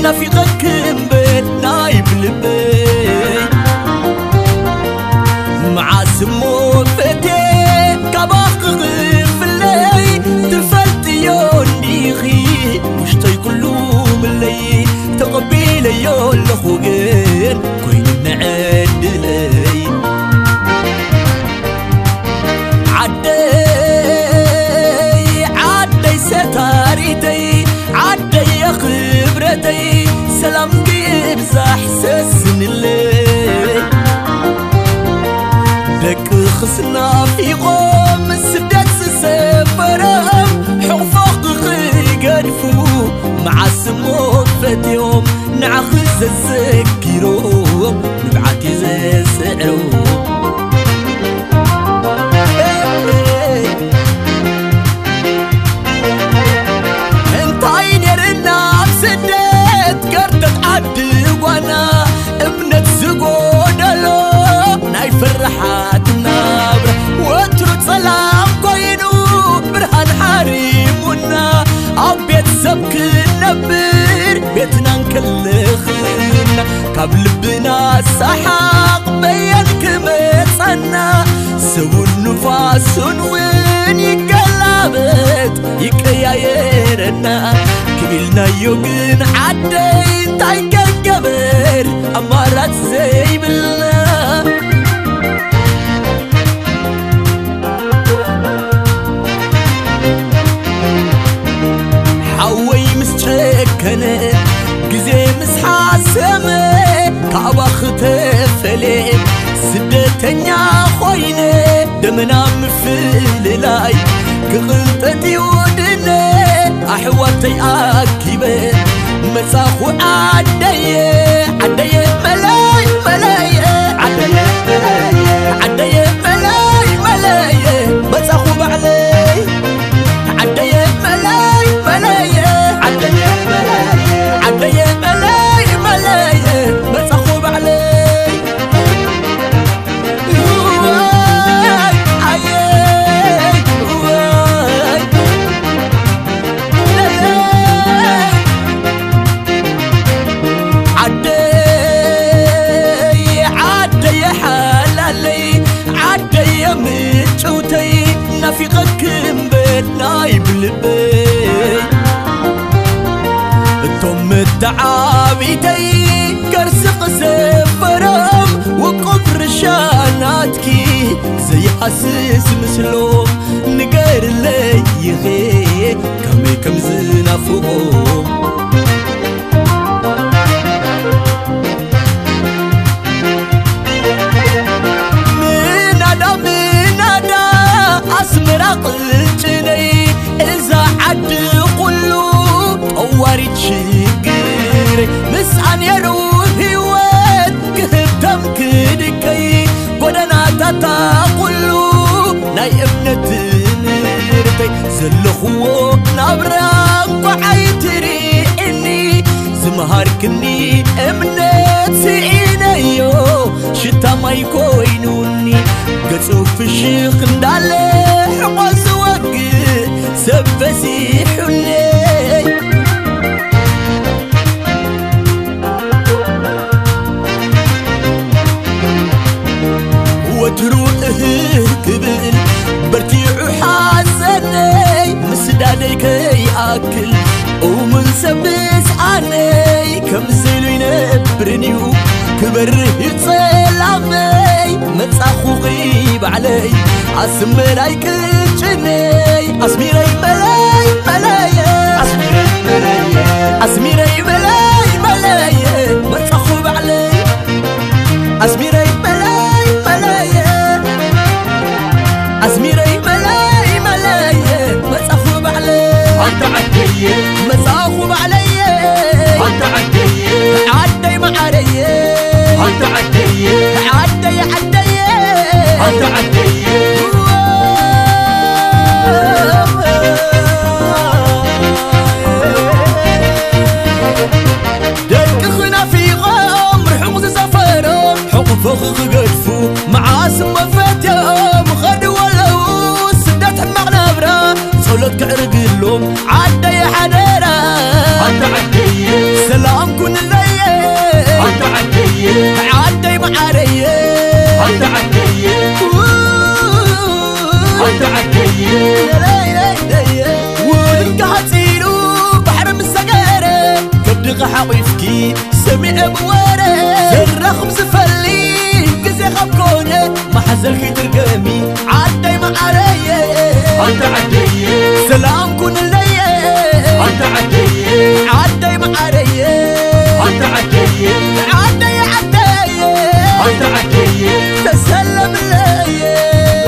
نافقك بين نايب لبي مع سمو فتي كباق غفلي تفلت يون ديخي مشتي كلهم اللي تقبيل يون لخوغين كوين معدلي عدي ستاريتي عدي يا خبرتي سلام كيف زحسسن الليل دك خسنا في قوم السدات سفرهم حفاق قدفو مع سموك فتيهم نعخز الزكيروم نبعتي زي سعروم فرحات النابرة واترد سلام كوينو برهان حريمونا عبيت سبك النبر بيتنا نكلخنا قبل بنا السحاق بيانك متصنا سوو النفاس وين يقلبت يكيايرنا كبيلنا يوقن عدين تايك القبر أمارات زي بالله كنه جزي مسحاسمه كابخ تفلي سدتنيا خوينه دمنا مفللاي كغلطتي ودنه احواتي اكيبه مساخو عدي ملاي عدي ملاي مساخو بعلي عدي ملاي نافقك بين نايب لبي التم التعابيتي كرسق سفرهم وقفر شاناتكي زي حسيس مسلوم نقر لي يغي كمي كمزنا فوقهم قلتني إذا عد قلو طوري تشقري مسعن يروحي وين كهبتم كدكي قدنا تتاقلو ناي ابنة نرتي زلخو نبرق وعيتري إني زمهار كني ابنة سعينيو شتا ما يكوينوني قصو في الشيخ ندالي حقاس وقي سبسي حلي وتروح كبل برتيع حاسني مسدادي كي اكل ومن سبس عني كمزلو ينبرنيو كبره يتصلامي متصاخو غيب علي عسمراي كجني اسميري ملاي اسميري ملاي متصاخو علي اسميري ملاي اسميري ملاي متصاخو علي انت عدي متصاخو علي انت عدي معري انت عدي انت عدي دك خنا في غمر حمص سفرهم حقفخ قدفو مع سما فتيهم غد ولو سدت معنا برا صولت كعرق لهم عدي حديرة أنت عدي سلام كن لي أنت عدي عدي معاري أنت عدي أنت عدي ولك حتيلو بحر مسقارة كبدغ حويفكي سمع بوارة زرخ مسفلي كزي خبكونة ما حزلكي ترقمي عدي معاري أنت عدي سلام كن لي أنت عدي عدي معاري أنت عدي عدي عدي أنت عدي تسلم لي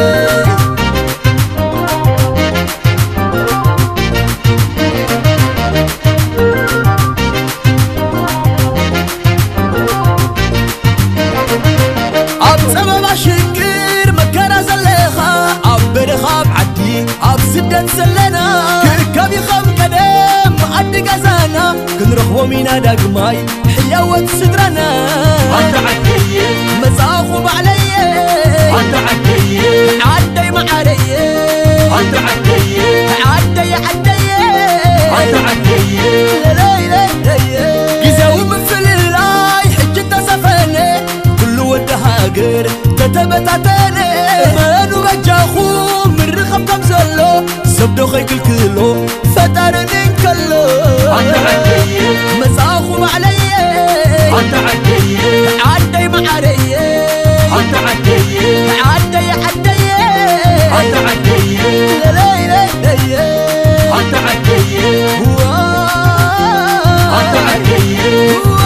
أب سبب شكر مكرا زلخا أب برخاب عدي أب سدن سلنا كركب يخم قدم عدي قزانا كنرخو مينا داقماي حيوة صدرنا أنت عدي مزاخب علي أنت عدي عدي معاري أنت عدي عدي عدي أنت عدي لا لا لا جزاو مثل الله حجة سفنة كل ود هاجر كتبت عتانة مانو بجاخو من رخب تمزلو زبدو خيك الكيلو فترنين كلو أنت عدي مزاخو علي أنت عدي عدي معاري أنت عدي عدي عدي أنت عدي لا لا لا أنت عدي أنت عدي